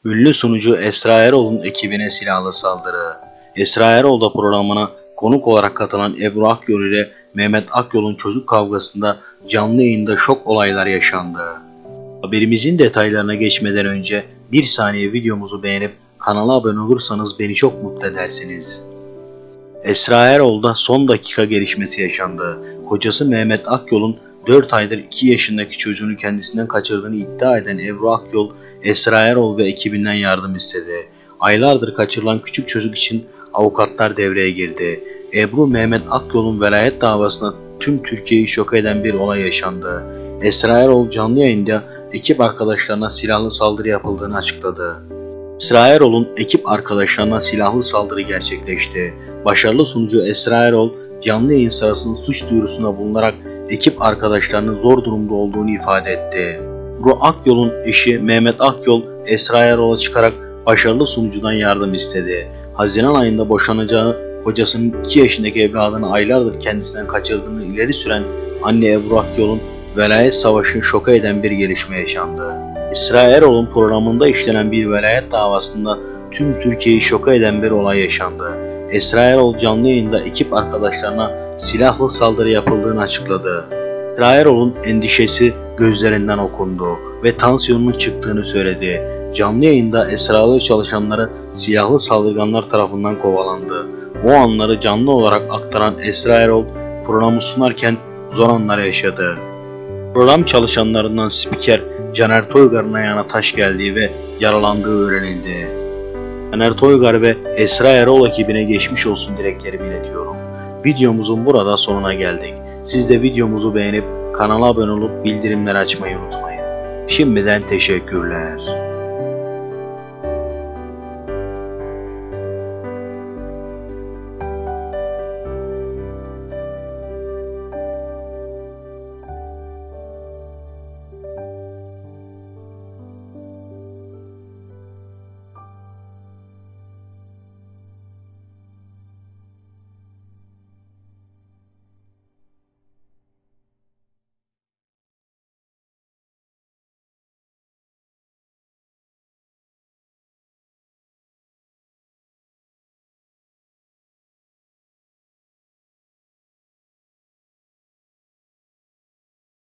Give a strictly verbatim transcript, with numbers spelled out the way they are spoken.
Ünlü sunucu Esra Erol'un ekibine silahlı saldırı. Esra Erol da programına konuk olarak katılan Ebru Akyol ile Mehmet Akyol'un çocuk kavgasında canlı yayında şok olaylar yaşandı. Haberimizin detaylarına geçmeden önce bir saniye videomuzu beğenip kanala abone olursanız beni çok mutlu edersiniz. Esra Erol'da son dakika gelişmesi yaşandı. Kocası Mehmet Akyol'un dört aydır iki yaşındaki çocuğunu kendisinden kaçırdığını iddia eden Ebru Akyol, Esra Erol ve ekibinden yardım istedi. Aylardır kaçırılan küçük çocuk için avukatlar devreye girdi. Ebru, Mehmet Akyol'un velayet davasında tüm Türkiye'yi şok eden bir olay yaşandı. Esra Erol canlı yayında ekip arkadaşlarına silahlı saldırı yapıldığını açıkladı. Esra Erol'un ekip arkadaşlarına silahlı saldırı gerçekleşti. Başarılı sunucu Esra Erol canlı yayın sırasında suç duyurusunda bulunarak ekip arkadaşlarının zor durumda olduğunu ifade etti. Ebru Akyol'un eşi Mehmet Akyol, Esra Erol'a çıkarak başarılı sunucudan yardım istedi. Haziran ayında boşanacağı kocasının iki yaşındaki evladını aylardır kendisinden kaçırdığını ileri süren anne Ebru Akyol'un velayet savaşını şoka eden bir gelişme yaşandı. Esra Erol'un programında işlenen bir velayet davasında tüm Türkiye'yi şoka eden bir olay yaşandı. Esra Erol canlı yayında ekip arkadaşlarına silahlı saldırı yapıldığını açıkladı. Esra Erol'un endişesi gözlerinden okundu ve tansiyonunun çıktığını söyledi. Canlı yayında Esra'lı çalışanları silahlı saldırganlar tarafından kovalandı. O anları canlı olarak aktaran Esra Erol programı sunarken zor anlar yaşadı. Program çalışanlarından spiker Caner Toygar'ın ayağına taş geldiği ve yaralandığı öğrenildi. Caner Toygar ve Esra Erol ekibine geçmiş olsun dileklerimi iletiyorum. Videomuzun burada sonuna geldik. Siz de videomuzu beğenip kanala abone olup bildirimleri açmayı unutmayın. Şimdiden teşekkürler.